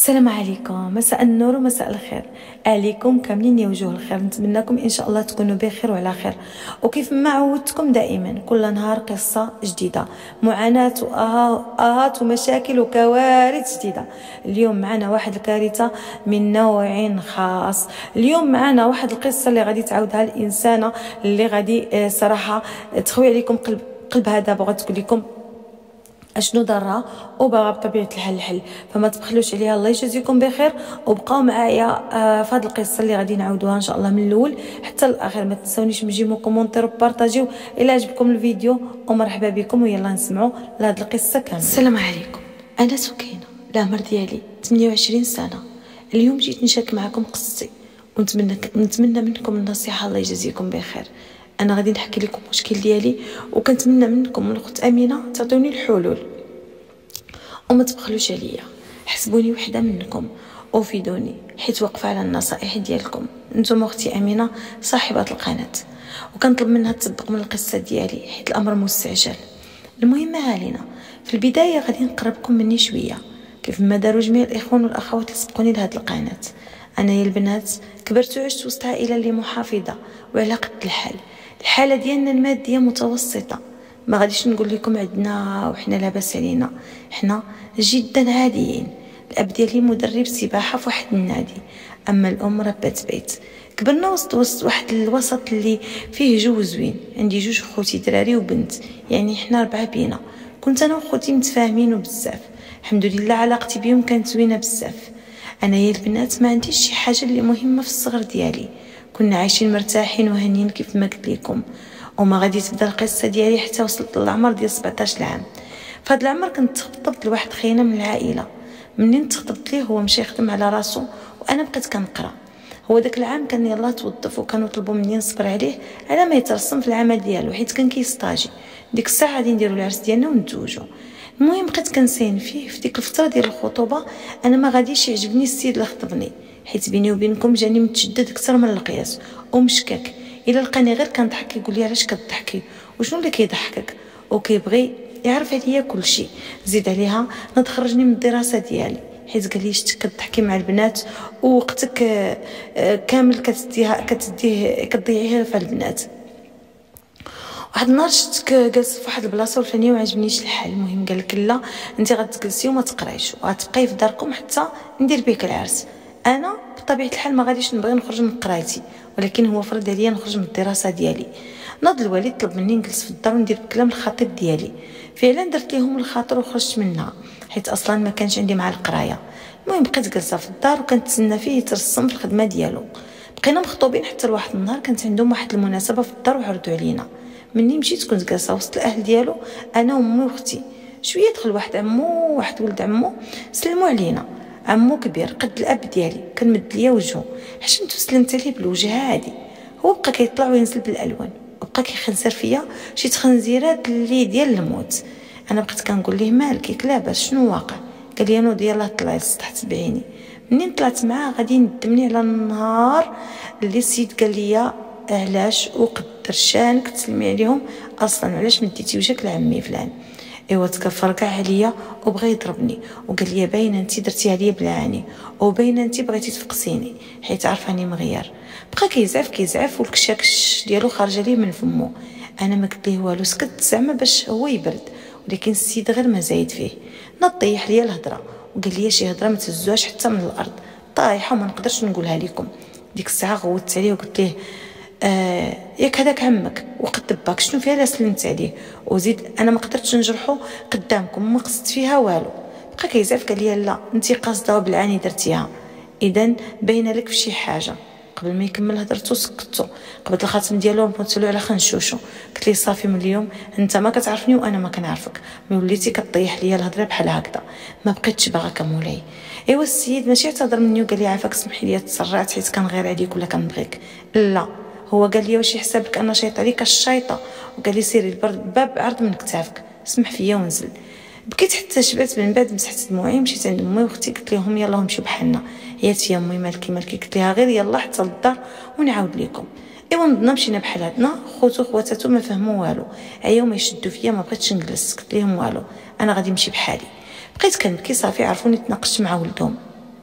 السلام عليكم، مساء النور ومساء الخير عليكم كاملين يا وجوه الخير. نتمنىكم ان شاء الله تكونوا بخير وعلى خير. وكيف ما عودتكم دائما كل نهار قصه جديده، معاناه واهات ومشاكل وكوارث جديده. اليوم معنا واحد الكارثه من نوع خاص. اليوم معنا واحد القصه اللي غادي تعاودها الانسانه اللي غادي صراحه تخوي عليكم قلبها دابا، غتقول لكم اشنو ضرها وباغا بطبيعه الحل. فما تبخلوش عليها. الله يجازيكم بخير، وبقاو معايا في هذه القصه اللي غادي نعاودوها ان شاء الله من الاول حتى الاخير. ما تنسونيش تجيبوا كومونتير وبارطاجيو الى عجبكم الفيديو، ومرحبا بكم. ويلا نسمعوا لهاد القصه كامله. السلام عليكم، انا سكينه، العمر ديالي 28 سنه. اليوم جيت نشارك معكم قصتي ونتمنى منكم النصيحه. الله يجازيكم بخير. انا غادي نحكي لكم المشكل ديالي، وكنتمنى منكم الاخت امينه تعطوني الحلول وما تبخلوش عليا. حسبوني وحده منكم وفيدوني، حيت واقفه على النصائح ديالكم. نتوما اختي امينه صاحبه القناه، وكنطلب منها تطبق من القصه ديالي حيت الامر مستعجل. المهم علينا في البدايه غادي نقربكم مني شويه كيف ما داروا جميع الاخوان والاخوات اللي سبقوني لهاد القناه. انا يا البنات كبرت وعشت وسط عائله اللي محافظه وعلى قد الحال. الحاله ديالنا الماديه متوسطه، ما غاديش نقول لكم عندنا وحنا لاباس علينا، حنا جدا عاديين. الاب ديالي مدرب سباحه في واحد النادي، اما الام ربة بيت. كبرنا وسط واحد الوسط اللي فيه جو زوين. عندي جوج خوتي دراري وبنت، يعني حنا 4 بينا. كنت انا وخوتي متفاهمين وبزاف، الحمد لله علاقتي بهم كانت زوينه بزاف. انا يا البنات ما عنديش شي حاجه اللي مهمه في الصغر ديالي، كنا عايشين مرتاحين وهنيين كيف ما قلت لكم. وما غادي تبدا القصه ديالي حتى وصلت للعمر ديال 17 عام. فهاد العمر كنت تخطبت لواحد خينا من العائله. منين تخطبت ليه هو مشى يخدم على راسو وانا بقيت كنقرا. هو داك العام كان يلاه توظف، وكانوا طلبوا مني نصبر عليه على ما يترسم في العمل ديالو حيت كان كيستاجي. ديك الساعه غادي نديروا العرس ديالنا ونتزوجوا. المهم بقيت كنسين فيه. في ديك الفتره ديال الخطوبه انا ما غاديش يعجبني السيد اللي خطبني، حيت بيني وبينكم جاني متشدد اكثر من القياس ومشكك. الا لقاني غير كنضحك يقول لي علاش كتضحكي وشنو اللي كيضحكك، وكيبغي يعرف عليا كل شيء. زيد عليها نتخرجني من الدراسه ديالي، حيت قال لي شتك كتضحكي مع البنات ووقتك كامل كتضيعيه في البنات. واحد النهار شفتك جالسه في واحد البلاصه الفلانيه وعجبنيش الحال. المهم قال لك لا، انت غتجلسي وما تقرايش وغتبقاي في داركم حتى ندير بك العرس. انا بطبيعه الحال ما غاديش نبغي نخرج من قرايتي، ولكن هو فرض عليا نخرج من الدراسه ديالي. ناض الوالد طلب مني نجلس في الدار وندير بكلام الخطيب ديالي. فعلا درت ليهم الخاطر وخرجت منها، حيت اصلا ما كانش عندي مع القرايه. المهم بقيت جالسه في الدار وكنتسنى فيه يترسم في الخدمه ديالو. بقينا مخطوبين حتى لواحد النهار كانت عندهم واحد المناسبه في الدار وعرضوا علينا. مني مشيت كنت جالسه وسط الاهل ديالو انا وامي واختي. شويه دخل واحد عمو وواحد ولد عمو سلموا علينا. عمو كبير قد الاب ديالي كان مد ليا وجهه، حشمت وسلمت عليه بالوجه عادي. هو بقى كيطلع وينزل بالالوان وبقى كيخنزر فيا شي تخنزيرات اللي ديال الموت. انا بقيت كنقول ليه مالك لاباس شنو واقع؟ قال لي نوض يلاه طلعي لسطح بعيني. منين طلعت معاه غادي ندمني على النهار اللي السيد قال لي علاش وقدر شانك تسلمي عليهم اصلا، علاش مديتي وجهك لعمي فلان. ايوا تكفر كاع عليا وبغى يضربني وقال لي باينه انت درتي عليا بالعاني، وباينه انت بغيتي تفقسيني حيت عارفاني مغير. بقى كيزعف والكشاكش ديالو خارجه ليه من فمو. انا ما قلت ليه والو، سكت زعما باش هو يبرد، ولكن السيد غير ما زايد فيه. نطيح ليا الهضره وقال لي شي هضره ما تهزوهاش حتى من الارض، طايحه وما نقدرش نقولها لكم. ديك الساعه غوت عليه وقلت ليه ياك هذاك عمك وقد باك شنو فيها لا سلمت عليه. وزيد انا ما قدرتش نجرحه قدامكم، ما قصدت فيها والو. بقى كيزعف قال لي لا انت قاصده وبالعاني درتيها، اذا باينه لك في شي حاجه. قبل ما يكمل هضرته سكتو، قبضت الخاتم ديالو وقلت له على خنشوشو. قلت لي صافي من اليوم انت ما كتعرفني وانا ما كنعرفك، ملي وليتي كطيح ليا الهضره بحال هكذا ما بقيتش باغاك مولاي. ايوا السيد ماشي اعتذر مني وقال لي عافاك سمحي لي تسرعت حيت كنغير عليك ولا كنبغيك، لا هو قال لي واش يحسبك انا شيط عليك الشيطه، وقال لي سيري الباب عرض من كتافك سمح فيا ونزل. بكيت حتى شبعت. من بعد مسحت دموعي ومشيت عند امي واختي قلت لهم يلاه نمشيو بحالنا. هيات يا امي مالكي قلت لها غير يلا حتى للدار ونعاود لكم. ايوا نضنا مشينا بحالاتنا. خوتو خواتاتو ما فهموا والو، عياو ما يشدوا فيا ما بغيتش نجلس. قلت لهم والو انا غادي نمشي بحالي. بقيت كنبكي صافي عرفوني تناقشت مع ولدهم.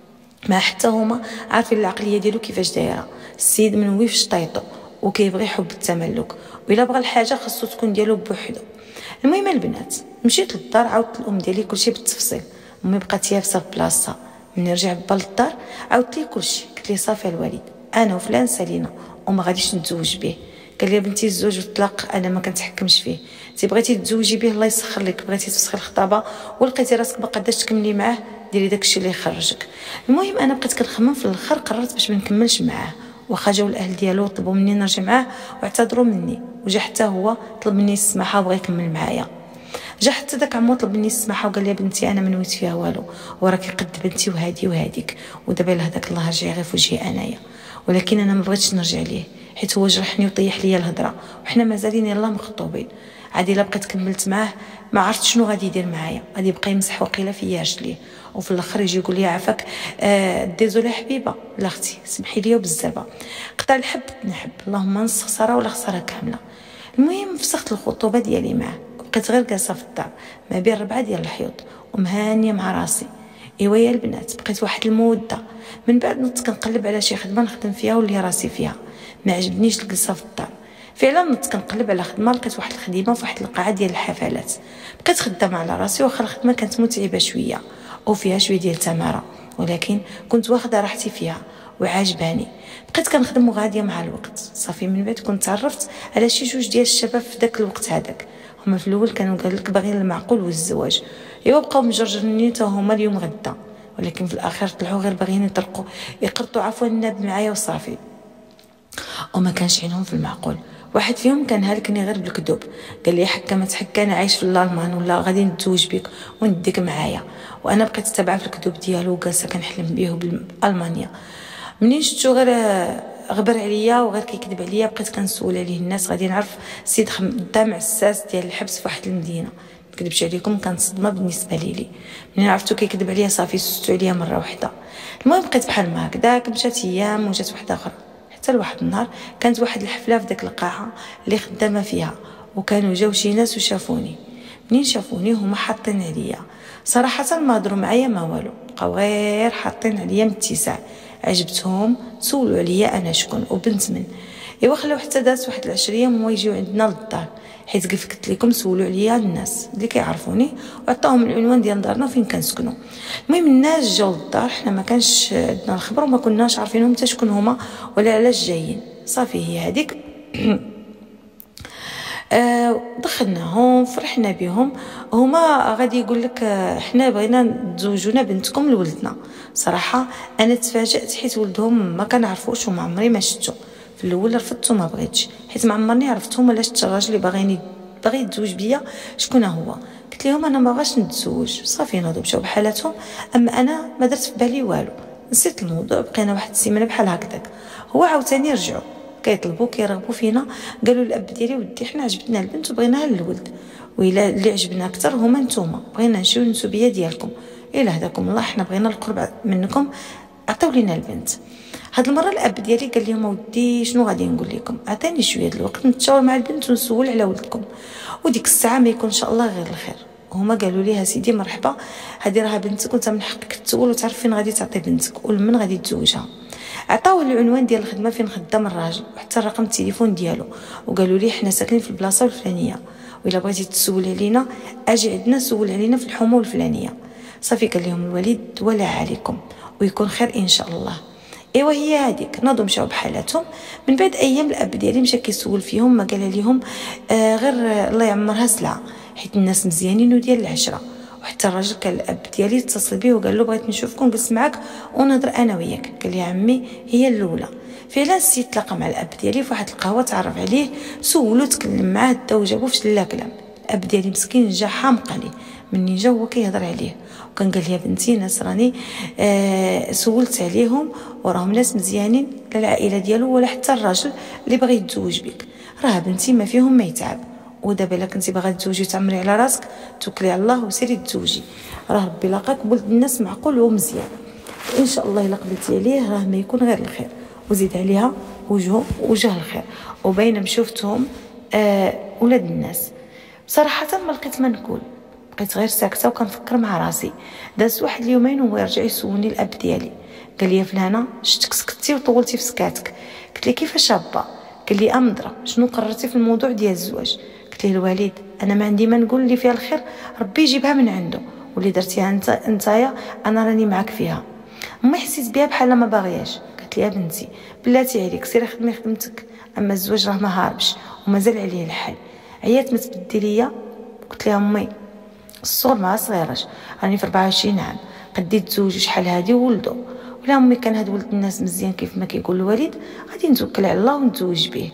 ما حتى هما عارفين العقليه ديالو كيفاش دايره. السيد منوي في شطيطو وكيبغي حب التملك، وإلا بغى الحاجه خاصو تكون ديالو بوحدو. المهم البنات مشيت للدار، عاودت الام ديالي كلشي بالتفصيل. امي بقات يافسه في بلاصتها. ملي رجع با للدار عاودت ليه كلشي، قلت ليه صافي الوالد انا وفلان سالينا وما غاديش نتزوج به. قال لي بنتي الزوج والطلاق انا ما كنتحكمش فيه، انت بغيتي تزوجي به الله يسخر لك، بغيتي تفسخي الخطابه ولقيتي راسك ما قاداش تكملي معاه ديري داكشي اللي يخرجك. المهم انا بقيت كنخمم، في الاخر قررت باش ما نكملش معاه. واخا جاو الاهل ديالو طلبوا مني نرجع معاه واعتذروا مني، وجا حتى هو طلب مني السماحه وبغى يكمل معايا. جا حتى داك عمو طلب مني السماحه وقال لي بنتي انا ما نويت فيها والو، وراكي قد بنتي وهادي وهاديك، ودابا لهداك الله رجعي غير في وجهي انايا. ولكن انا ما بغيتش نرجع ليه حيت هو جرحني وطيح ليا الهضره، وحنا مازالين يلاه مخطوبين. عادي الا بقيت كملت معاه ما عرفت شنو غادي يدير معايا، غادي يبقى يمسح وقيله فيا رجليه، وفي الاخر يجي يقول لي عافاك ديزولي حبيبه لا اختي سمحي لي بزاف قطع الحب نحب، اللهم نص خساره ولا خساره كامله. المهم فسخت الخطوبه ديالي معاه، بقيت غير جالسه في الدار ما بين 4 ديال الحيوط ومهانيه مع راسي. ايوا يا البنات بقيت واحد المده من بعد نط كنقلب على شي خدمه نخدم فيها واللي راسي فيها. ما عجبنيش الجلسه في الدار، فعلا نط كنقلب على خدمه، لقيت واحد الخدمه في واحد القاعه ديال الحفلات. بقيت خدامه على راسي، واخا الخدمه كانت متعبه شويه وفيها شويه ديال التماره، ولكن كنت واخده راحتي فيها وعاجباني. بقيت كنخدم وغاديه مع الوقت. صافي من بعد كنت تعرفت على شي جوج ديال الشباب في داك الوقت هذاك. هما في الاول كانوا قال لك باغيين المعقول والزواج، ايوا بقاو مجرجرني حتى هما اليوم غدا، ولكن في الاخر طلعوا غير باغيين يقرطوا عفوا الناب معايا وصافي، وما كانش عينهم في المعقول. واحد فيهم كان هلكني غير بالكذوب، قال لي حكا ما تحكى انا عايش في الالمان ولا غادي نتزوج بك ونديك معايا. وانا بقيت تابعه في الكذوب ديالو وجالسه كنحلم بيه بالمانيا. منين شفتو غير غبر عليا وغير كيكذب عليا، بقيت كنسول عليه الناس غادي نعرف السيد خدام عساس ديال الحبس في واحد المدينه. نكذبش عليكم كانت صدمه بالنسبه لي. منين عرفتو كيكذب عليا صافي سستو عليا مره واحده. المهم بقيت بحال ما هكذاك، مشات ايام وجات وحده اخرى، حتى لواحد النهار كانت واحد الحفله في داك القاعه اللي خدامه فيها، وكانوا جاو شي ناس وشافوني. منين شافوني هما حاطين عليا، صراحه ما هضروا معايا ما والو، بقاو غير حاطين عليا من اتساع. عجبتهم سولوا عليا انا شكون وبنت من. ايوا خلاو حتى دازت واحد 10 ايام هما يجيو عندنا للدار، حيت كيف قلت لكم سولوا عليا الناس اللي كيعرفوني وعطاهم العنوان ديال دارنا فين كنسكنوا. المهم الناس جاو للدار، حنا ما كانش عندنا الخبر وما كناش عارفينهم حتى شكون هما ولا علاش جايين. صافي هي هذيك دخلناهم فرحنا بهم. هما غادي يقول لك حنا بغينا نتزوجونا بنتكم لولدنا. صراحه انا تفاجأت حيت ولدهم ما كنعرفوش وما عمري ما شفتو. في الاول رفضت وما بغيتش حيت ما عمرني عرفتهم ولا شفت الراجل اللي باغي يتزوج بيا شكون هو. قلت لهم انا ما بغاش نتزوج. صافي نوضوا مشاو بحالاتهم، اما انا ما درت في بالي والو، نسيت الموضوع. بقينا واحد السيمانه بحال هكذاك. هو عاوتاني رجعوا كيطلبوا كيرغبوا فينا، قالوا الاب ديالي ودي حنا عجبتنا البنت وبغيناها للولد، وإلا اللي عجبنا اكثر هما نتوما، بغينا نشيو النسوبيه ديالكم، الا هداكم الله حنا بغينا القرب منكم عطيو لينا البنت. هاد المره الاب ديالي قال لهم ودي شنو غادي نقول لكم، عطيني شويه د الوقت نتشاور مع البنت ونسول على ولدكم، وديك الساعه ما يكون ان شاء الله غير الخير. هما قالوا لي سيدي مرحبا، هذه راها بنتك وانت من حقك تسول وتعرف فين غادي تعطي بنتك ولمن غادي تزوجها. عطاوه العنوان ديال الخدمه فين خدام الراجل وحتى رقم التليفون ديالو، وقالوا لي حنا ساكنين في البلاصه الفلانيه، وإلا بغيتي تسول علينا اجي عندنا سول علينا في الحومه الفلانيه. صافي قال لهم الوالد ولا عليكم ويكون خير ان شاء الله. ايوا هي هذيك ناضوا مشاو بحالاتهم. من بعد ايام الاب ديالي مشى كيسول فيهم، ما قال لهم غير الله يعمرها سلعه حيت الناس مزيانين وديال العشره. وحتى الراجل كان الاب ديالي اتصل بيه وقال له بغيت نشوفكم نجلس معاك ونهضر انا وياك. قال لي عمي هي الاولى. فعلا السيد تلاقى مع الاب ديالي في واحد القهوه، تعرف عليه سولو تكلم معاه دا وجابو في شلا كلام. الاب ديالي مسكين جا حامق عليه، مني جا هو كيهضر عليه وكان قال لي يا بنتي ناس راني سولت عليهم وراهم ناس مزيانين، لا العائله ديالو ولا حتى الراجل اللي بغى يتزوج بك، راه بنتي ما فيهم ما يتعب. ودابا الا كنتي باغا تزوجي وتعمري على راسك توكلي على الله وسيري تزوجي، راه ربي لاقاك بولد الناس معقول ومزيان، ان شاء الله الا قبلتي عليه راه ما يكون غير الخير. وزيد عليها وجه الخير وباينه مشوفتهم ولاد الناس. بصراحه ما لقيت ما نقول، بقيت غير ساكته وكنفكر مع راسي. دازت واحد اليومين وهو يرجع يسولني الاب ديالي، قال لي فلانه شفتك سكتي وطولتي في سكاتك. قلت لي كيفاش با؟ قال لي امضره شنو قررتي في الموضوع ديال الزواج؟ قلت ليه الوالد انا ما عندي ما نقول اللي فيها الخير ربي يجيبها من عنده، واللي درتيها انتيا انا راني معاك فيها. امي حسيت بها بحال ما باغياش. قلت لي يا بنتي بلاتي عليك سيري خدمي خدمتك، اما الزواج راه ما هاربش ومازال عليه الحال. عيات ما تبدي ليا. قلت لها امي الصغر ما صغيرش، راني في 24 عام قدي تزوج شحال هادي وولدو. ولا امي كان هاد ولد الناس مزيان كيف ما كيقول الوالد غادي نتوكل على الله ونتزوج به.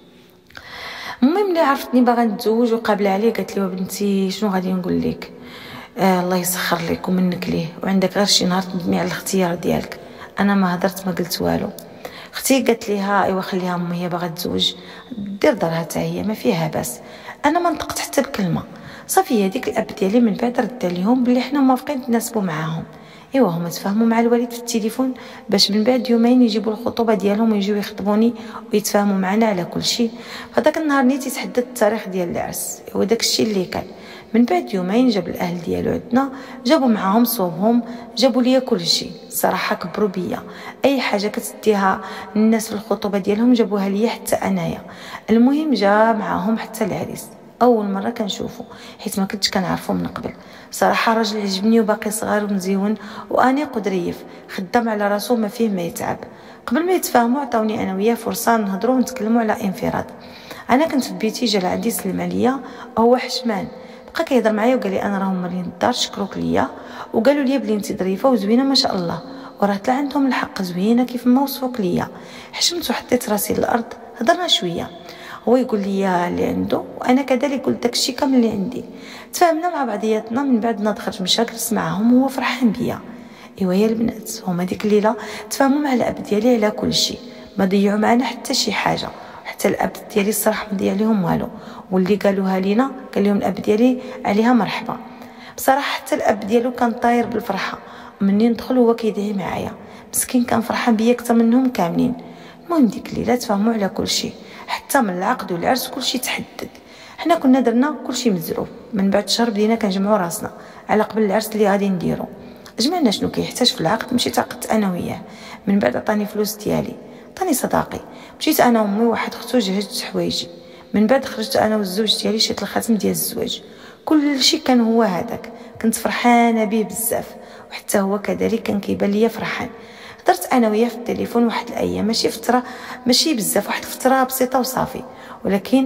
امي ملي عرفتني باغا نتزوج وقابله عليه قالت لي وبنتي شنو غادي نقول لك، الله يسخر لك ومنك ليه، وعندك غير شي نهار تندمي على الاختيار ديالك. انا ما هضرت ما قلت والو. اختي قالت ليها ايوا خليها امي هي باغا تزوج دير دارها حتى هي ما فيها باس. انا ما نطقت حتى بكلمه. صافي هذيك الاب ديالي من بعد رد عليهم بلي حنا موافقين نتناسبوا معاهم. ايوا هما تفاهموا مع الوالد في التليفون باش من بعد يومين يجيبوا الخطوبه ديالهم ويجيو يخطبوني ويتفاهموا معنا على كل شيء. فداك النهار نيتي تحدد التاريخ ديال العرس، ايوا داك الشيء اللي كان. من بعد يومين جاب الاهل ديالو عندنا، جابوا معاهم صوبهم، جابوا ليا كل شيء. صراحه كبروا بيا، اي حاجه كتديها الناس في الخطوبه ديالهم جابوها ليا حتى انايا. المهم جا معاهم حتى العريس، اول مره كنشوفه حيت ما كنتش كنعرفه من قبل. صراحه راجل عجبني وباقي صغير ومزيون وانيق وظريف، خدام على راسو ما فيه ما يتعب. قبل ما يتفاهموا عطاوني انا وياه فرصه نهضروا ونتكلموا على انفراد. انا كنت في بيتي، جا عندي سلم عليا، هو حشمان بقى كيهضر معايا وقال لي انا راهم مالين الدار شكروك ليا وقالوا لي بلي انت ظريفه وزوينه ما شاء الله، وراه طلع عندهم الحق زوينه كيف ما وصفوك ليا. حشمت وحطيت راسي للارض، هضرنا شويه، هو يقول لي اللي عنده وانا كذلك قلت داكشي كامل اللي عندي. تفاهمنا مع بعضياتنا، من بعد نضخرج مشى جلس معاهم وهو فرحان بيا. ايوا يا البنات هما ديك الليله تفاهموا مع الاب ديالي على كل شيء، ما ضيعوا معنا حتى شي حاجه. حتى الاب ديالي الصراحه ما ضيع ليهم والو، واللي قالوها لينا قال لهم الاب ديالي عليها مرحبا. بصراحه حتى الاب ديالو كان طاير بالفرحه، مني ندخل هو كيدعي معايا، مسكين كان فرحان بيا اكثر منهم كاملين. المهم ديك الليله تفاهموا على كل شيء، حتى من العقد والعرس كل شيء تحدد. حنا كنا درنا كل شيء مزروب. من بعد شهر بدينا كنجمعوا راسنا على قبل العرس اللي غادي نديرو. جمعنا شنو كيحتاج في العقد، مشيت عقدت انا وياه. من بعد عطاني فلوس ديالي، عطاني صداقي. مشيت انا وامي واحد اختو جهزت حوايجي. من بعد خرجت انا والزوج ديالي، شريت الخاتم ديال الزواج. كل شيء كان هو هذاك، كنت فرحانه به بزاف، وحتى هو كذلك كان كيبان ليا فرحان. هضرت انا وياه في التليفون واحد الايام، ماشي فتره ماشي بزاف، واحد الفتره بسيطه وصافي. ولكن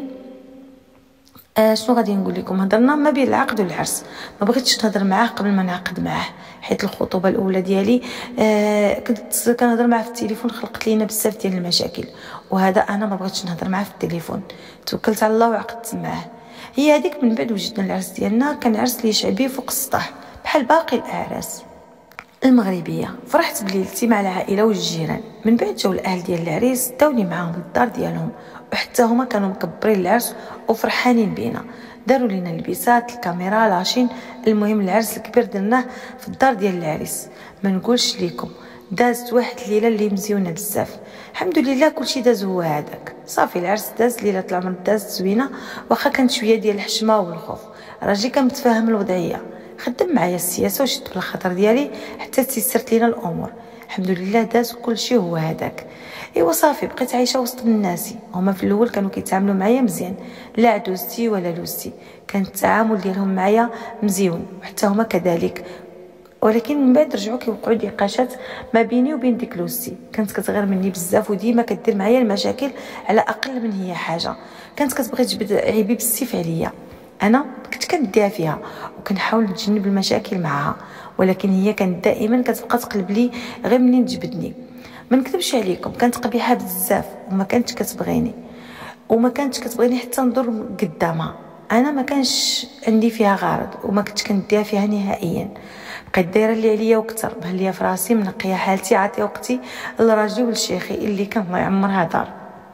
شنو غادي نقول لكم، هضرنا ما بين العقد والعرس. ما بغيتش نهضر معاه قبل ما نعقد معاه، حيت الخطوبه الاولى ديالي كنت كنهضر معاه في التليفون، خلقت لينا بزاف ديال المشاكل، وهذا انا ما بغيتش نهضر معاه في التليفون. توكلت على الله وعقدت معاه. هي هذيك من بعد وجدنا العرس ديالنا، كان عرس لي شعبي فوق السطح بحال باقي الاعراس المغربيه. فرحت بليلتي مع العائله والجيران. من بعد جاو الاهل ديال العريس داوني معاهم للدار ديالهم، وحتى هما كانوا مكبرين العرس وفرحانين بينا. داروا لينا البيسات، الكاميرا، لاشين. المهم العرس الكبير درناه في الدار ديال العريس. ما نقولش لكم دازت واحد الليله اللي مزيونه بزاف. الحمد لله كلشي داز هو هذاك. صافي العرس داز، ليله العمر دازت زوينه، واخا كانت شويه ديال الحشمه والخوف. راجلي كان متفاهم الوضعيه، خدم معايا السياسه وشد بالخاطر ديالي حتى تيسرت لينا الامور. الحمد لله داز كلشي هو هذاك. ايوا صافي بقيت عايشه وسط الناس. هما في الاول كانوا كيتعاملوا معايا مزيان، لا عدوزتي ولا لوزتي، كان التعامل ديالهم معايا مزيون، وحتى هما كذلك. ولكن من بعد رجعوا كيوقعوا نقاشات ما بيني وبين ديك لوزتي. كانت كتغير مني بزاف وديما كدير معايا المشاكل على اقل من هي حاجه. كانت كتبغي تجبد عيبي بالسيف عليا، انا كنت كنديها فيها وكنحاول نتجنب المشاكل معها، ولكن هي كانت دائما كتبقى تقلب لي غير منين تجبدني. ما نكذبش عليكم، كانت قبيحه بزاف وما كانتش كتبغيني، وما كانتش كتبغيني حتى ندور قدامها. انا ما كانش عندي فيها غرض وما كنتش كنديها فيها نهائيا. بقيت دايره اللي عليا وكثر، بان ليا في راسي منقيه حالتي، عاطيه وقتي لراجلي ولشيخي اللي كان الله يعمرها دار.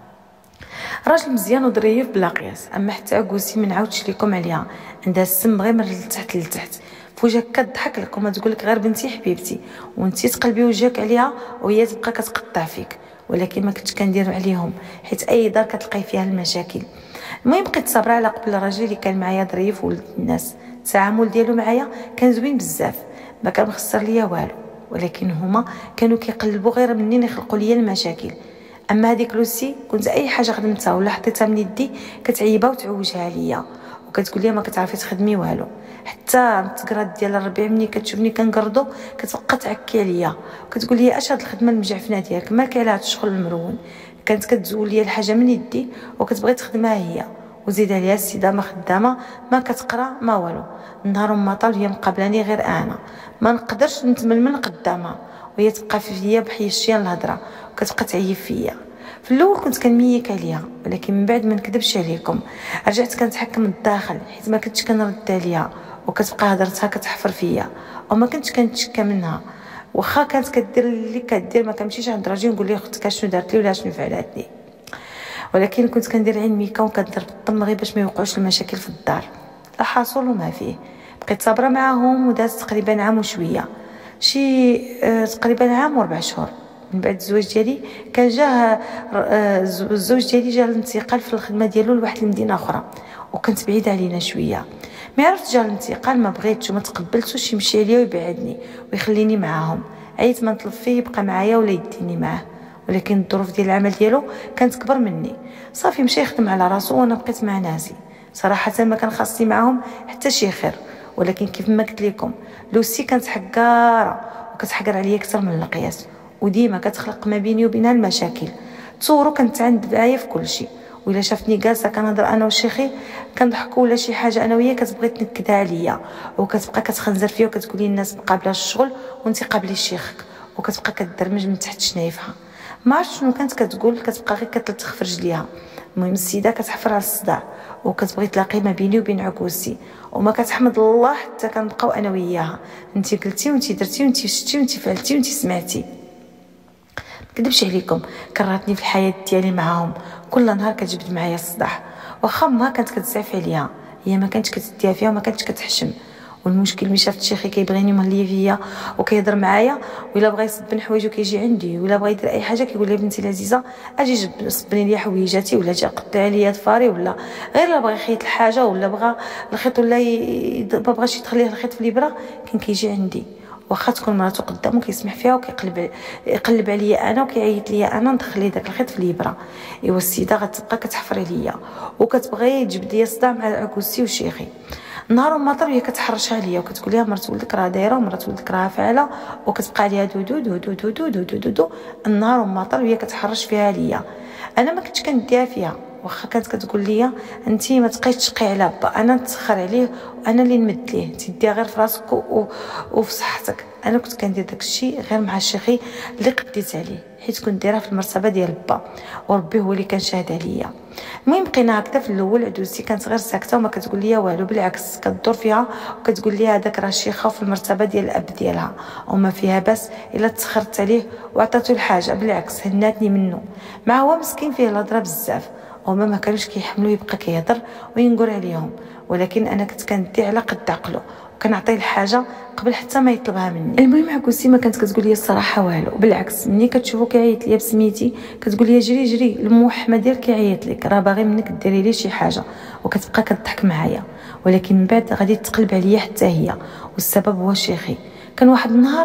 راجل مزيان وظريف بلا قياس. اما حتى عكوزتي ما نعاودش لكم عليها، عندها السم غير من التحت للتحت، في وجهك كتضحك لك وما تقول لك غير بنتي حبيبتي، وانتي تقلبي وجهك عليها وهي تبقى كتقطع فيك. ولكن ما كنتش كندير عليهم، حيت اي دار كتلقاي فيها المشاكل. المهم بقيت صابره على قبل راجلي اللي كان معايا ظريف ولد الناس. التعامل ديالو معايا كان زوين بزاف، ما كان مخسر ليا والو، ولكن هما كانوا كيقلبوا غير منين يخلقوا ليا المشاكل. اما هذيك لوسي كنت اي حاجه خدمتها ولا حطيتها من يدي كتعيبها وتعوجها ليا وكتقول لي ما كتعرفي تخدمي والو. حتى التقرات ديال الربيع ملي كتشوفني كنقرضو كتبقى تعكي عليا وكتقول لي اش هاد الخدمه المجعفنه ديالك، مالك على هاد الشغل المرون. كانت كتزول لي الحاجه من يدي وكتبغي تخدمها هي، وزيد عليها السيده ما خدامه ما كتقرا ما والو. نهار ما طال هي مقابلاني غير انا ما نقدرش نتململ قدامها وهي تبقى فيا بحيشيه الهضره وكتبقى تعيب فيا. في الاول كنت كنميك عليها، ولكن من بعد ما نكذبش عليكم رجعت كنتحكم الداخل، حيت ما كنتش كنرد عليها وكتبقى هضرتها كتحفر فيا وما كنتش كنتشكى منها. واخا كانت كدير اللي كدير ما كنمشيش عند راجلي نقول ليه اختك شنو دارت لي ولا شنو فعلات لي، ولكن كنت كندير عين ميكا وكنضرب الطم غير باش ما يوقعوش المشاكل في الدار. لا حاصل وما فيه، بقيت صابره معاهم وداز تقريبا عام وشويه، شي تقريبا عام و4 شهور من بعد الزواج ديالي. كان جاه الزوج ديالي جا الانتقال في الخدمه ديالو لواحد المدينه اخرى وكنت بعيده علينا شويه. ما عرفت جا الانتقال ما بغيتش وما تقبلتش يمشي عليا ويبعدني ويخليني معاهم. عييت ما نطلب فيه يبقى معايا ولا يديني معاه، ولكن الظروف ديال العمل ديالو كانت كبر مني. صافي مشى يخدم على راسو وانا بقيت مع ناسي. صراحه ما كان خاصني معاهم حتى شي خير، ولكن كيف ما قلت لكم لوسي كانت حقاره وكتحقر عليا اكثر من القياس، وديما كتخلق ما بيني وبينها المشاكل. تصوروا كانت عند معايا في كل شيء، وإلا شافتني جالسه كنهضر انا وشيخي كنضحكوا ولا شي حاجه انا وهي كتبغي تنكدها عليا وكتبقى كتخنزر فيا وكتقول لي الناس مقابله الشغل وانت قابلي شيخك، وكتبقى كدرمج من تحت شنايفها. ما عرفتش شنو كانت كتقول، كتبقى غير كتلتخ في رجليها. المهم السيده كتحفر على الصداع وكتبغي تلاقي ما بيني وبين عكوسي، وما كتحمد الله حتى كنبقاو انا وياها انت قلتي وانت درتي وانت شتي وانت فعلتي وانت سمعتي. كدبش عليكم كرهتني في الحياه ديالي معاهم، كل نهار كتجبد معايا الصداع. واخا ما كانت كتزعف عليا هي ما كانتش كتديها فيها وما كانتش كتحشم. والمشكل ملي شافت شيخي كيبغيني مهليه فيا وكيهضر معايا، وإلا بغى يصبن حوايجو كيجي عندي، وإلا بغى يدير اي حاجه كيقول لي بنتي العزيزه اجي صبني لي حويجاتي، ولا جا قطع لي ضفاري، ولا غير لا بغى يخيط الحاجه ولا بغى الخيط ولا ما بغاش يدخل ليه الخيط في الابره كان كيجي عندي. واخا تكون مراتو قدامو كيسمح فيها يقلب عليا انا وكيعيط ليا انا ندخل ليه داك الخيط في الابره. ايوا السيده غتبقى كتحفر عليا وكتبغي تجبد ليا الصداع مع عكوسي وشيخي. نهار ما طريه كتحرش عليا وكتقول لها مرت ولدك راه دايره ومرت ولدك راه فاعله، وكتبقى عليها دودو دودو دودو دودو دودو. النهار ما طريه كتحرش فيها ليا. انا ما كنتش كنديها فيها، واخا كانت كتقول لي انت ما تبقايش تشقي على با، انا نتسخر عليه وانا اللي نمد ليه، تديها غير في راسك وفي صحتك. انا كنت كندير داك الشيء غير مع الشيخي اللي قديت عليه، حيت كنت دايره في المرتبه ديال با وربي هو اللي كان شاهد عليا. المهم بقينا هكذا. في الاول عدوسي كانت غير ساكته وما كتقول لي والو، بالعكس كتدور فيها وكتقول لي هذاك راه شيخه في المرتبه ديال الاب ديالها وما فيها باس الا تسخرت عليه وعطاتو الحاجه، بالعكس هناتني منه. مع هو مسكين فيه الهضره بزاف، وهما ما كانوش كيحملوا يبقى كيهضر وينقر عليهم، ولكن انا كنت كندي على قد عقله وكنعطيه الحاجه قبل حتى ما يطلبها مني. المهم عكوسي ما كانت كتقول لي الصراحه والو، بالعكس ملي كتشوفو كيعيط ليا بسميتي كتقول لي جري جري المو احمد ديالك كيعيط لك، راه باغي منك ديري ليه شي حاجه، وكتبقى كتضحك معايا. ولكن من بعد غادي تقلب عليا حتى هي، والسبب هو شيخي. كان واحد النهار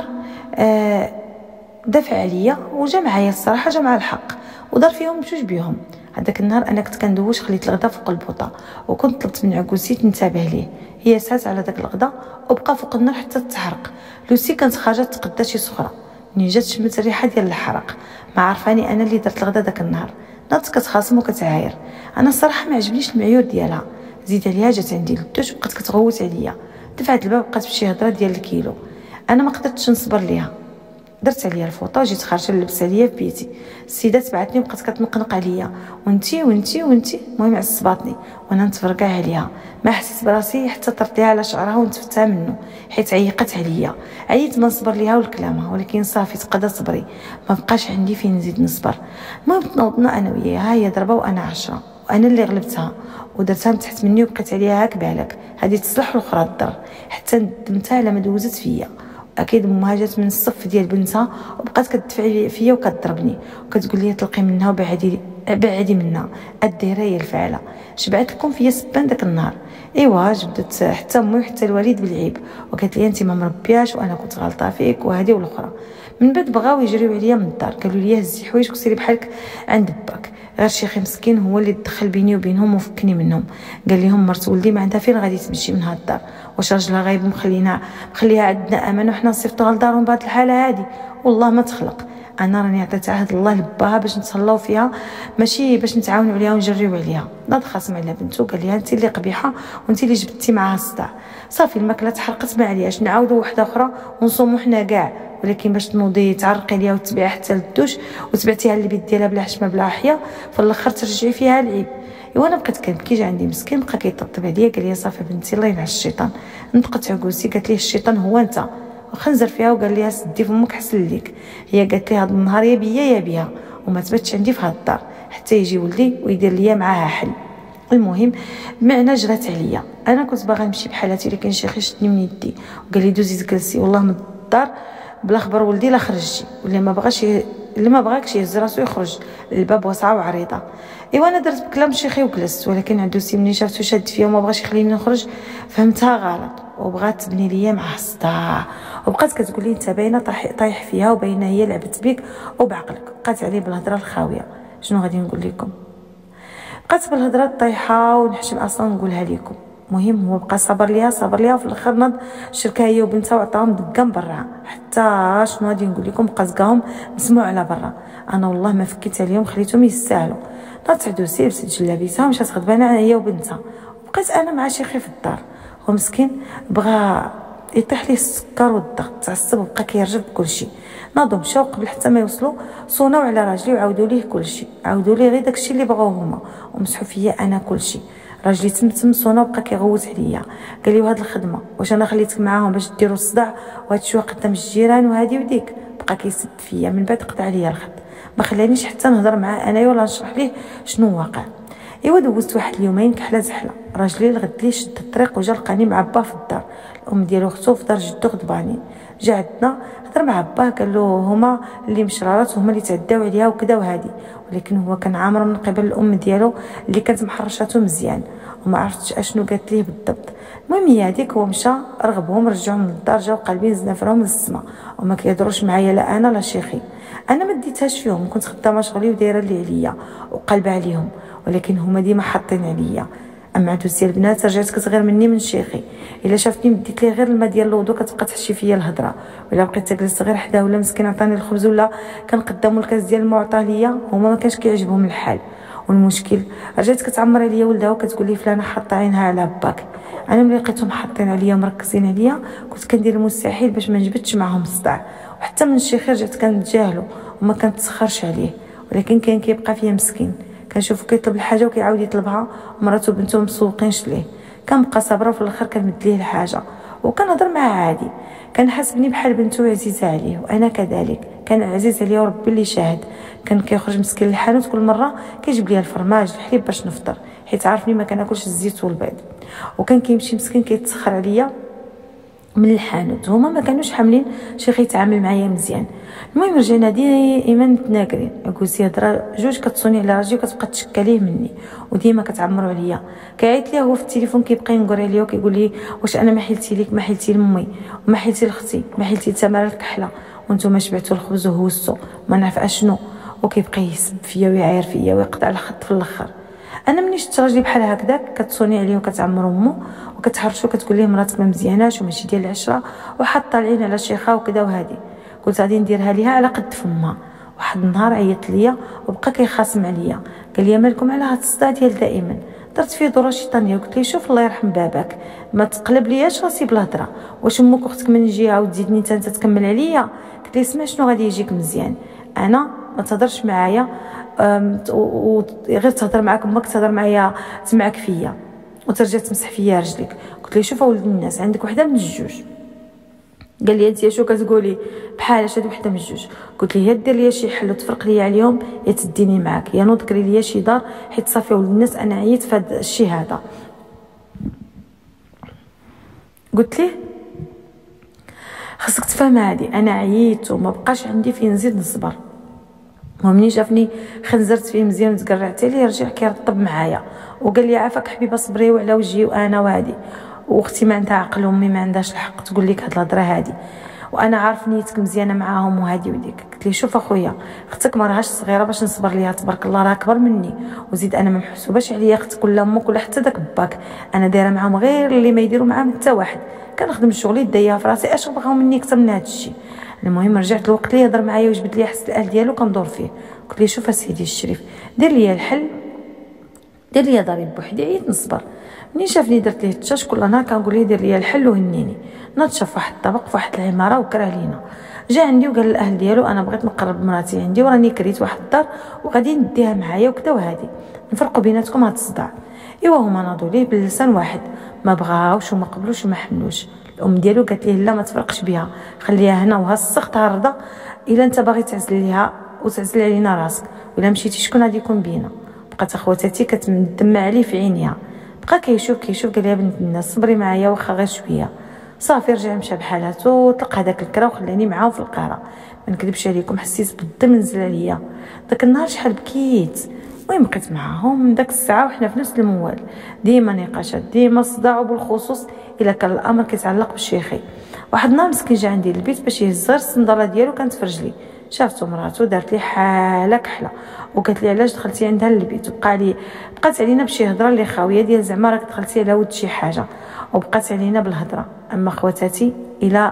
دافع عليا وجا معايا الصراحه، جا مع الحق ودار فيهم بجوج بيهم. هذاك النهار انا كنت كندوش خليت الغدا فوق البوطه، وكنت طلبت من عكوسي تنتبه ليه. هي سات على داك الغدا وبقى فوق النار حتى تحرق. لوسي كانت خارجه تقدا شي سخره، ملي جات شمت الريحه ديال الحرق ما عرفاني انا اللي درت الغدا داك النهار. ناضت كتخاصم وكتعاير. انا الصراحه ما عجبنيش المعيور ديالها، زيد عليها جات عندي للدوش وبقات كتغوت عليا، دفعت الباب وبقات بشي هضره ديال الكيلو. انا ما قدرتش نصبر ليها، درت عليا الفوطه وجيت خارجه نلبس عليا في بيتي. السيده تبعتني وبقات كتنقنق عليا وانتي وانتي وانتي. المهم عصباتني وانا نتفرقع عليها، ما حسيت براسي حتى طرت ليها على شعرها ونتفتها منه حيت عيقت عليا. عييت ما نصبر ليها والكلامها، ولكن صافي تقضى صبري، ما بقاش عندي فين نزيد نصبر. المهم تنوضنا انا وياها، هي ضربه وانا 10، وانا اللي غلبتها ودرتها من تحت مني وبقيت عليها هاك بالك، هذه تصلح والاخرى تضر، حتى ندمتها على ما دوزت فيا. اكيد امها جات من الصف ديال بنتها وبقات كتدفع فيا وكتضربني وكتقول لي طلقي منها وبعدي بعدي منها، الدايره هي الفاعله. شبعت لكم فيا سبان داك النهار. ايوا جبدت حتى امي وحتى الوالد بالعيب، وقالت لي انت ما مربياش وانا كنت غلطه فيك وهذه والاخرى. من بعد بغاو يجريو عليا من الدار، قالوا لي هزي حوايجك وسيري بحالك عند باك. غير شيخي مسكين هو اللي دخل بيني وبينهم وفكني منهم. قال لهم مرت ولدي ما عندها فين غادي تمشي من هاد الدار، واش راجلها غايب مخليها عندنا امان وحنا نصيفطوها لدارهم بهاد الحاله هادي؟ والله ما تخلق. انا راني عطيت عهد الله لباها باش نتهلاو فيها، ماشي باش نتعاونوا عليها ونجريو عليها. ناض خاصم على بنته قال لها انت اللي قبيحه وانت اللي جبتي معاها الصداع. صافي الماكله تحرقت ما علياش، نعاودوا وحده اخرى ونصوموا حنا كاع. ولكن باش تنوضي تعرقي عليها وتبيعها حتى للدوش وتبعتيها للبيت ديالها بلا حشمه بلا حياه، في الاخر ترجعي فيها العيب. ايوا انا بقيت كنبكي، جا عندي مسكين بقى كيطبطب عليا قال لي صافي بنتي الله يلعن الشيطان. نطقت عكوسي قالت لي الشيطان هو انت. خنزر فيها وقال لها سدي فمك حسن ليك. هي قالت لي هذا النهار يا بيا يا بيها وما تباتش عندي في هاد الدار حتى يجي ولدي ويدير ليا معاها حل. المهم معنا جرات عليا، انا كنت باغا نمشي بحالاتي لكن شيخي شدني من يدي وقال لي دوزي تجلسي والله من الدار بلا خبر ولدي لا خرجتي، واللي ما بغاكش يهز راسو يخرج، الباب واسعه وعريضه. ايوا انا درت بكلام شيخي وجلست، ولكن عدوسي ملي شافتو شاد فيا وما بغاش يخليني نخرج فهمتها غلط وبغات تبني ليا مع الصداع، وبقات كتقول لي انت باينه طايح فيها وباينه هي لعبت بك وبعقلك. بقات عليه بالهضره الخاويه. شنو غادي نقول لكم؟ بقات بالهضره الطايحه ونحشم اصلا نقولها لكم. المهم هو بقى صبر ليها وفي الاخر ناض شركه هي وبنتها وعطاهم دقه من برا، حتى شنو غادي نقول لكم بقى زقاهم مسموع على برا. انا والله ما فكيت عليهم خليتهم يستاهلوا. ناضت عدوسي لبست جلابيتها ومشات غضبانه هي وبنتها، وبقيت انا مع شيخي في الدار. هو مسكين بغى يطيح ليه السكر والضغط، تعصب وبقى كيرجف بكلشي. ناضوا مشاو قبل حتى ما يوصلوا صوناو على راجلي وعاودوا ليه كلشي، عاودوا ليه غير داكشي اللي بغاو هما ومسحوا فيا انا كلشي. راجلي تم صونا وبقى كيغوت عليا قال لي وهاد الخدمه واش انا خليتك معاهم باش ديروا الصداع وهاد الشوا قدام الجيران وهادي وديك؟ بقى كيسب فيا. من بعد قطع عليا الخط، ما خلانيش حتى نهضر معاه انايا ولا نشرح ليه شنو واقع. ايوا دوزت واحد اليومين كحله زحله. راجلي الغد لي شد الطريق وجا لقاني مع با في الدار، الام ديالو اختو في دار جدو غضبانين. جا عندنا هضر مع با قال له هما اللي مشرارات وهما اللي تعداو عليها وكذا وهادي، ولكن هو كان عامر من قبل الام ديالو اللي كانت محرشاته مزيان وما عرفتش اشنو قالت ليه بالضبط. المهم هي هذيك هو مشى رغبهم رجعهم للدار، جاو قلبين زنافرهم للسما وما كيهضروش معايا لا انا لا شيخي. انا ما ديتهاش فيهم، كنت خدامه شغلي ودايره اللي عليا وقلبه عليهم، ولكن هما ديما حاطين عليا. اما عدوز ديال البنات رجعت كتغير مني من شيخي، الا شافتني مديت ليه غير الماء ديال الوضو كتبقى تحشي فيا الهضره، ولا بقيت تجلس غير حداه ولا مسكين عطاني الخبز ولا كنقدموا الكاس ديال الماء عطاه ليا هما ما كانش كيعجبهم الحال. والمشكل رجعت كتعمر عليا ولدها وكتقول لي فلانه حاطه عينها على باك. انا ملي لقيتهم حاطين عليا مركزين عليا كنت كندير المستحيل باش ما نجبدش معاهم الصداع، وحتى من شيخي رجعت كنتجاهلو وما كنتسخرش عليه، ولكن كان كيبقى فيا مسكين. كنشوفو كيطلب الحاجه وكيعاود يطلبها ومراتو وبنتو مسوقينش ليه، كنبقى صابره وفي الاخر كنمد ليه الحاجه وكنهضر معاه عادي. كان حاسبني بحال بنتو عزيزه عليه وانا كذلك، كان عزيز عليا وربي اللي شاهد. كان كيخرج مسكين للحانوت كل مره كيجيب لي الفرماج الحليب باش نفطر، حيت عارفني ما كناكلش الزيت والبيض، وكان كيمشي مسكين كيتسخر عليا من الحانوت. هما ما كانوش حاملين شيخ يتعامل معايا مزيان. المهم رجعنا ديما متناكرين، عكوزي هضره جوج كتصوني على راجلي وكتبقى تشكى ليه مني وديما كتعمروا عليا. كيعيط ليه هو في التليفون كيبقى ينقر عليا وكيقول لي واش انا ما حيلتي ليك، ما حيلتي لامي وما حيلتي لاختي، ما حيلتي لتماره الكحله وانتم شبعتوا الخبز وهوستوا ما نعرف اشنو، وكيبقى يسب فيا ويعاير فيا ويقطع الخط في الاخر. انا ملي شفت راجلي بحال هكذاك كتصوني عليه وكتعمر امه وكتحرشو كتقول ليه مراتك ما مزياناش وماشي ديال العشره وحاطه العين على شيخه وكذا وهادي. قلت غادي نديرها ليها على قد فمها. واحد النهار عيط ليا وبقى كيخاصم عليا، قال لي مالكم على هاد الصداع ديال دائما. درت فيه دوره شيطانيه وقلت ليه شوف الله يرحم باباك ما تقلب لياش راسي بالهضره، واش امك واختك من نجيها وتزيدني انت تكمل عليا؟ قلت ليه اسمع شنو غادي يجيك مزيان، انا ما تهضرش معايا وغير تهضر معاك امك تهضر معايا تسمعك فيا وترجع تمسح فيا رجليك. قلت ليه شوف اولد الناس عندك وحده من الجوج. قال لي انت شنو كتقولي بحالاش هاد وحده من الجوج؟ قلت ليه يا دير ليا شي حل وتفرق ليا عليهم يا تديني معاك يا نوض كري ليا شي دار، حيت صافي ولد الناس انا عييت في هاد الشيء هذا. قلت ليه خاصك تفهم هادي انا عييت وما بقاش عندي فين نزيد نصبر. ومنين شافني خنزرت فيه مزيان وتقرعت عليه رجع كيرطب معايا وقال لي عافاك حبيبه صبري وعلى وجهي وانا وهادي واختي ما عندها عقل وامي ما عندهاش الحق تقول لك هاد الهضره هادي وانا عارف نيتك مزيانه معاهم وهادي وديك. قلت لي شوف اخويا اختك ما راهاش صغيره باش نصبر ليها تبارك الله راه اكبر مني وزيد انا ما محسوباش عليا اختك ولا امك ولا حتى داك باك انا دايره معاهم غير اللي ما يديروا معاهم حتى واحد كنخدم شغلي دايها في راسي اش بغاو مني اكثر من هذا الشيء. المهم رجعت الوقت اللي يهضر معايا وجبد لي حس الاهل ديالو كندور فيه. قلت لي شوف اسيدي الشريف دير لي الحل دير لي ضريب بوحدي عييت نصبر. منين شافني درت ليه التشاش كل نهار كنقول ليه دير لي الحل وهنيني ناض شاف واحد الطبق في واحد العماره وكره لينا جا عندي وقال للاهل ديالو انا بغيت نقرب مراتي عندي وراني كريت واحد الدار وغادي نديها معايا وكذا وهادي نفرقوا بيناتكم هاد الصداع. ايوا هما ناضوا ليه باللسان واحد ما بغاوش وما قبلوش وما حملوش. الام ديالو قالت ليه لا ما تفرقش بها خليها هنا وها السخط عرضه الا انت باغي تعزل ليها وتعزل علينا راسك ولا مشيتي شكون غادي يكون بينا. بقات اخواتاتي كتدمع عليه في عينيها بقى كيشوف قال لي يا بنت الناس صبري معايا واخا غير شويه صافي رجع مشى بحالاتو طلق هذاك الكرا وخلاني معاه في القاره. ما نكذبش عليكم حسيت بالدم نزل عليا داك النهار شحال بكيت. المهم بقيت معاهم من داك الساعه وحنا في نفس الموال ديما نقاشات ديما صداع وبالخصوص الا كان الامر كيتعلق بالشيخي. واحد النهار مسكين جا عندي البيت باش يهز غير الصنداله ديالو كانت في رجلي شافتو مراتو دارت لي حاله كحله وقالت لي علاش دخلتي عندها للبيت بقات علينا بشي هضره اللي خاويه ديال زعما راك دخلتي على ود شي حاجه وبقات علينا بالهضره. اما خواتاتي الا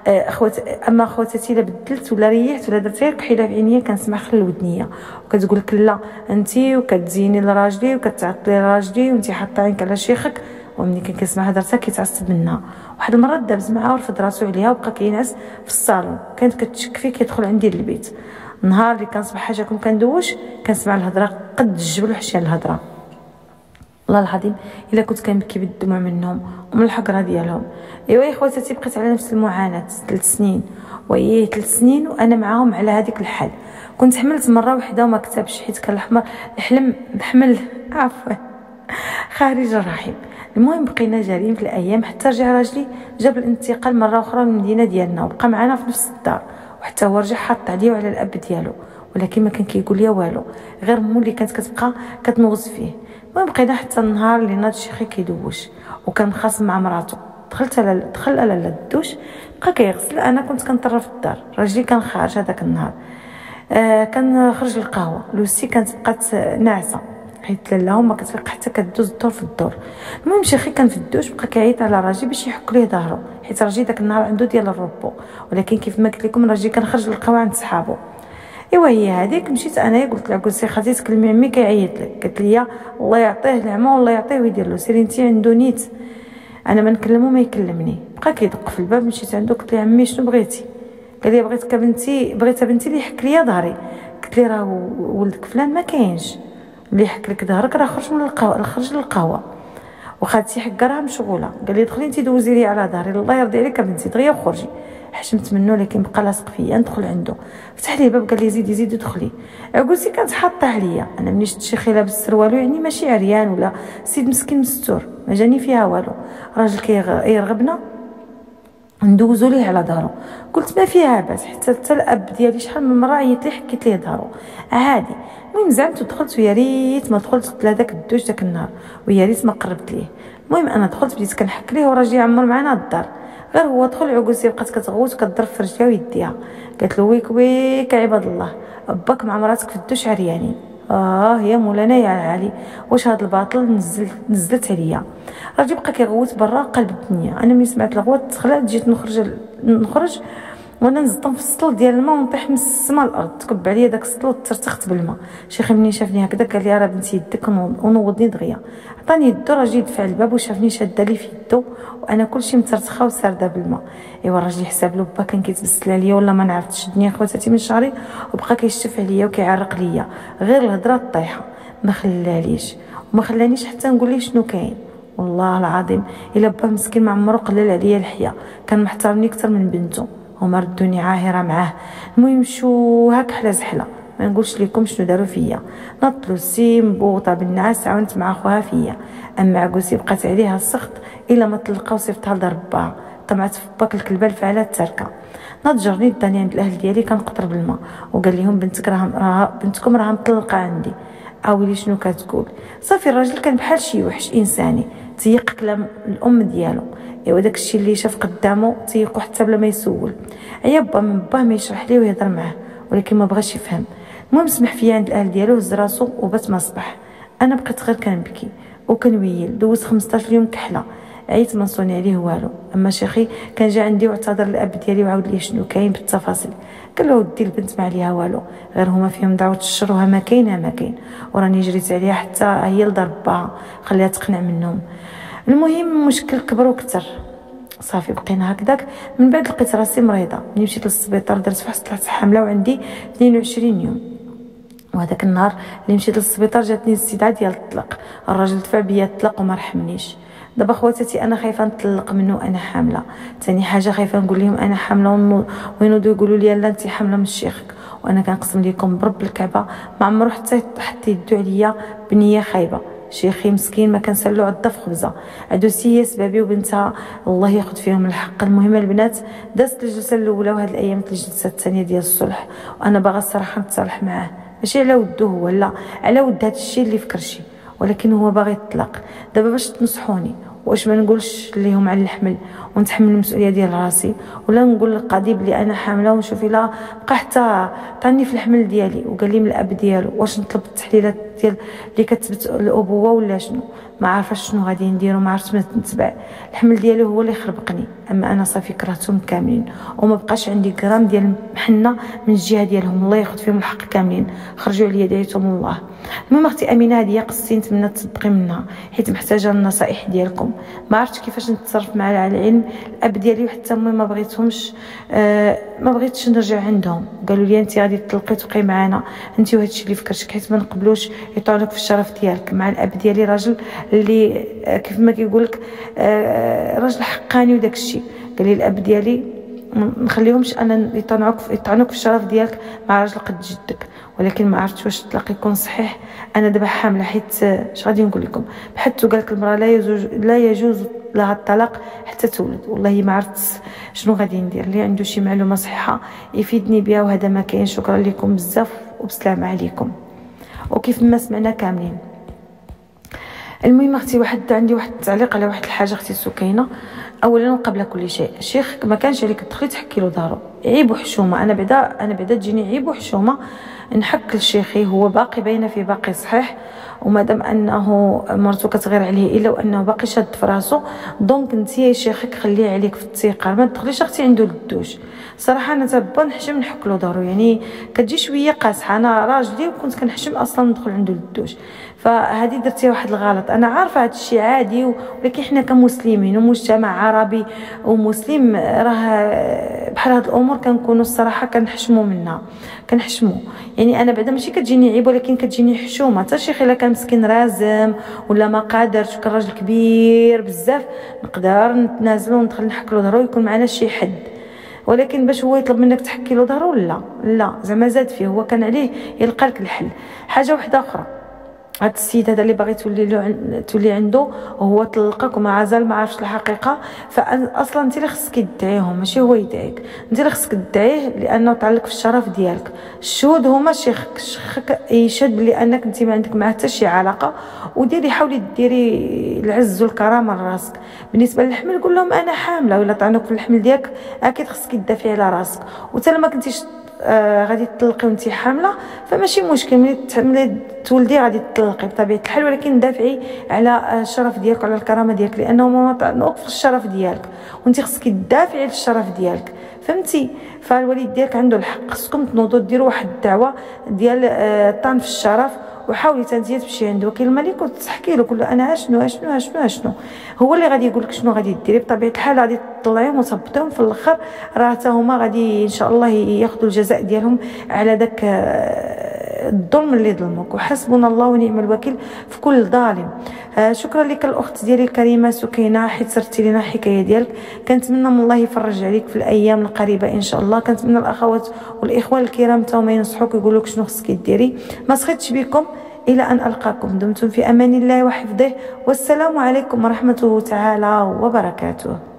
الا بدلت ولا ريحت ولا درت غير كحيله في عينيا كنسمع خل ودنيه وكتقول لك لا انتي وكتزيني لراجلي وكتعطلي لراجلي وانتي حاطه عينك على شيخك. ومني كان كيسمع هضرتها كيتعصب منها. واحد المره دابز معاه ورفد راسو عليها وبقى كينعس في الصالون كانت كتشك فيه كيدخل عندي للبيت. نهار اللي كنصبح حاجه كندوش كنسمع الهضره قد الجبل وحشيه الهضره والله العظيم الا كنت كنبكي بالدموع منهم ومن الحقره ديالهم. ايوا يا خواتاتي بقيت على نفس المعاناه 3 سنين 3 سنين وانا معاهم على هذيك الحال. كنت حملت مره واحده وما كتبش حيت كان الحلم بحمل عفوا خارج الرحم. المهم بقينا جاريين في الايام حتى رجع راجلي جاب الانتقال مره اخرى للمدينه ديالنا وبقى معنا في نفس الدار وحتى هو رجع حط عليه وعلى الاب ديالو ولكن ما كان كيقول لي والو غير مو اللي كانت كتبقى كتنوز فيه. المهم بقينا حتى النهار اللي ناض شيخي كيدوش وكان خاصم مع مراته دخل على الدوش بقى كيغسل انا كنت كنطرف في الدار راجلي كان خارج هذاك النهار. كان خرج للقهوه لوسي كانت بقات ناعسه حيت لاله ما كتفيق حتى كدوز الدور في الدور. المهم شيخي كان في الدوش بقى كيعيط على راجلي باش يحك ليه ظهره حيت راجلي داك النهار عنده ديال الروبو ولكن كيف ما قلت لكم راجلي كان خرج للقهوه عند صحابو. ايوا هي هذيك مشيت انايا قلت لها قلت سي خالتي تكلمي عمي كيعيط لك. قالت لي الله يعطيه العمى والله يعطيه ويدير له سيري انت عنده نيت انا ما نكلمو ما يكلمني. بقى كيدق في الباب مشيت عنده قلت لي عمي شنو بغيتي؟ قال لي بغيت بنتي اللي يحك ليا ظهري. قلت لي راه ولدك فلان ما كاينش اللي يحك لك ظهرك راه خرج من القهوه خرج للقهوه وخالتي حكا راه مشغوله. قال لي دخلي انت دوزي لي على ظهري الله يرضي عليك بنتي دغيا وخرجي. حشمت منه لكن بقى لاصق فيا ندخل عنده فتح لي الباب قال لي زيدي دخلي. عكوزي كانت حاطه عليا انا ملي شفت شيخي لابس السروالو يعني ماشي عريان ولا سيد مسكين مستور ما جاني فيها والو راجل كيرغبنا ندوزو ليه على ظهره. قلت ما فيها باس حتى الاب ديالي شحال من مره عيط لي حكيت ليه ظهره عادي. المهم زعمت ودخلت ويا ريت ما دخلت لهداك الدوش داك النهار ويا ريت ما قربت ليه. المهم انا دخلت بديت كنحك ليه وراجلي عمر معنا الدار غير هو دخل عكوزي بقات كتغوت وكتضرب في رجلها ويديها. قالت له ويك عباد الله باك مع مراتك في الدوش عريانين. يا مولانا يا علي واش هاد الباطل نزلت عليا. راجلي بقى كيغوت برا قلب الدنيا. انا ملي سمعت الغوت تخلعت جيت نخرج وانا نزطم في السطل ديال الماء ونطيح من السما للارض تكب عليا داك السطل وترتخت بالماء. شيخي ملي شافني هكذا قال لي راه بنتي يدك ونوضني دغيا عطاني يدو. راجلي دفع الباب وشافني شاده لي في يدو وانا كلشي مترتخه وسارده بالماء. ايوا راجلي حساب له با كان كيتبسل عليا ولا ما نعرفتش الدنيا خواتاتي من شعري وبقى كيشتف عليا وكيعرق ليا غير الهضره الطايحه ما خلاليش وما خلانيش حتى نقول ليه شنو كاين. والله العظيم الا با مسكين ما عمرو قلل عليا الحياه كان محترمني اكثر من بنته هما ردوني عاهره معاه. المهم شو هاك حلا زحله ما نقولش لكم شنو داروا فيا. نطلو السيم بوطه بالنعاس عاونت مع خوها فيا. اما عكوزي بقات عليها السخط الا ما تلقاو صيفطها لدار باها طمعت في باك الكلبه الفعاله التركه. نضجرني داني عند الاهل ديالي كنقطر بالماء وقال لهم بنتكم راه مطلقه عندي. اويلي شنو كتقول؟ صافي الراجل كان بحال شي وحش انساني تيق كلام الام ديالو. ايوا داكشي اللي شاف قدامه تيقو حتى بلا ما يسول. عيا با من باه ما يشرح ليه ويهضر معاه ولكن ما بغاش يفهم. المهم سمح فيا عند الاهل ديالو هز راسو وبات ما صبح. انا بقيت غير كنبكي وكنويل. دوزت 15 يوم كحله عيت ما نصوني عليه والو. اما شيخي كان جا عندي واعتذر للاب ديالي وعاود لي شنو كاين بالتفاصيل. قال له ودي البنت ما عليها والو غير هما فيهم دعوه الشر وها ما كاين وراني جريت عليها حتى هي لدار باها خليها تقنع منهم. المهم المشكل كبر وكثر. صافي بقينا هكذاك. من بعد لقيت راسي مريضه. ملي مشيت للسبيطار درت فحص طلعت حامله وعندي 22 يوم. وهذاك النهار اللي مشيت للسبيطار جاتني الاستدعاء ديال الطلاق. الراجل دفع بيا الطلاق وما رحمنيش. دابا خواتاتي انا خايفه نطلق منه انا حامله. ثاني حاجه خايفه نقول لهم انا حامله وينوضوا يقولوا لي لا انت حامله من شيخك. وانا كنقسم لكم برب الكعبه ما عمرو حتى يدو عليا بنيه خايبه. شيخي مسكين ما كنسلو عضه في خبزه. عدوسي هي سبابي وبنتها الله ياخذ فيهم الحق. المهم البنات دازت الجلسه الاولى وهاد الايام الجلسه الثانيه ديال الصلح وانا باغا الصراحه نتصالح معاه ماشي على ودو هو لا على ود هاد الشيء اللي فكرشي ولكن هو باغي يطلق. دابا باش تنصحوني واش ما نقولش ليهم على الحمل ونتحمل المسؤوليه ديال راسي ولا نقول للقاضي بلي انا حامله ونشوف الا بقى حتى طاني في الحمل ديالي وقال لي من الاب ديالو واش نطلب التحليلات ديال اللي كتثبت الابوه ولا شنو. ما عارفاش شنو غادي نديرو ما عرفتش ما نتبع. الحمل ديالو هو اللي خربقني اما انا صافي كرهتهم كاملين وما بقاش عندي غرام ديال محنه من الجهه ديالهم. الله ياخذ فيهم الحق كاملين خرجوا عليا دعيتهم الله. المهم اختي امينه هذه قصتي نتمنى تصدقي منها حيت محتاجه النصائح ديالكم. ما عرفتش كيفاش نتصرف مع العلم. الاب ديالي وحتى امي ما بغيتهمش ما بغيتش نرجع عندهم. قالوا لي انت غادي تطلقي تبقي معنا انت وهذا الشيء اللي فكرتك حيت ما نقبلوش يطعنوك في الشرف ديالك. مع الاب ديالي راجل اللي كيف ما كيقول لك راجل حقاني وداك الشيء. قال لي الاب ديالي نخليهمش انا يطعنوك في الشرف ديالك مع راجل قد جدك. ولكن ما عرفتش واش الطلاق يكون صحيح. انا دابا حامله حيت اش غادي نقول لكم بحثت وقال لك المراه لا يجوز لها الطلاق حتى تولد. والله ما عرفت شنو غادي ندير. اللي عنده شي معلومه صحيحه يفيدني بها وهذا ما كاين. شكرا لكم بزاف وبسلام عليكم وكيف ما سمعنا كاملين. المهم اختي عندي واحد التعليق على واحد الحاجه اختي سكينه. اولا قبل كل شيء الشيخ ما كانش عليك تدخلي تحكي له ظهره عيب وحشومه. انا بعدا تجيني عيب وحشومه نحك لشيخي هو باقي باينه في باقي صحيح ومادام انه مرتو كتغير عليه الا وانه باقي شاد في راسو دونك نتيا شيخك خليه عليك في الثقه ما تدخليش اختي عنده للدوش. صراحه انا تبا نحشم نحك له ظهره يعني كتجي شويه قاصحه. انا راجلي وكنت كنحشم اصلا ندخل عنده للدوش فهذه درتي واحد الغلط. انا عارفه هذا الشيء عادي ولكن حنا كمسلمين ومجتمع عربي ومسلم راه بحال هاد الامور كنكونوا الصراحه كنحشموا منها كنحشموا. يعني انا بعدا ماشي كتجيني عيب ولكن كتجيني حشومه. حتى شي الا كان مسكين رازم ولا ما قادرش وكان راجل كبير بزاف نقدر نتنازل وندخل نحك له ظهره ويكون معنا شي حد. ولكن باش هو يطلب منك تحكي له ظهره لا زعما زاد فيه هو كان عليه يلقى لك الحل. حاجه واحده اخرى هاد السيد هذا اللي باغي تولي عنده وهو طلقك وما عزل ما عرفش الحقيقه فاصلا انت اللي خصك تدعيهم ماشي هو يدعيك. انت اللي خصك تدعيه لانه تعلق في الشرف ديالك. الشهود هما شيخك يشهد بلي انك انت ما عندك معاه حتى شي علاقه حاولي ديري العز والكرامه لراسك. بالنسبه للحمل قول لهم انا حامله ولا طعنوك في الحمل ديالك اكيد خصك تدافعي على راسك. وتا لما كنتيش غادي تطلقي وانتي حامله فماشي مشكل ملي تولدي غادي تطلقي بطبيعه الحال ولكن دافعي على الشرف ديالك وعلى الكرامه ديالك لانه ما طعنوك في الشرف ديالك وانتي خصك تدافعي على الشرف ديالك فهمتي. فالوالد ديالك عنده الحق. خصكم تنوضوا ديروا واحد الدعوه ديال الطعن في الشرف وحاولي تنتي تمشي عنده وكيل الملك وتحكي له كل انا شنو هو اللي غادي يقول لك شنو غادي ديري. بطبيعه الحال غادي تطلعيهم وتهبطيهم في الاخر راه حتى هما غادي ان شاء الله ياخذوا الجزاء ديالهم على داك الظلم اللي ظلموك. وحسبنا الله ونعم الوكيل في كل ظالم. شكرا لك الاخت ديالي الكريمه سكينه حيت سرتي لنا الحكايه ديالك. كنتمنى من الله يفرج عليك في الايام القريبه ان شاء الله. كنتمنى الاخوات والاخوان الكرام تا هما ينصحوك يقولوا لك شنو خصك ديري. ما سخيتش بكم الى ان القاكم. دمتم في امان الله وحفظه والسلام عليكم ورحمه تعالى وبركاته.